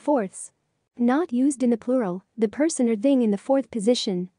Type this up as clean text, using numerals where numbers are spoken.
fourths. Not used in the plural, the person or thing in the fourth position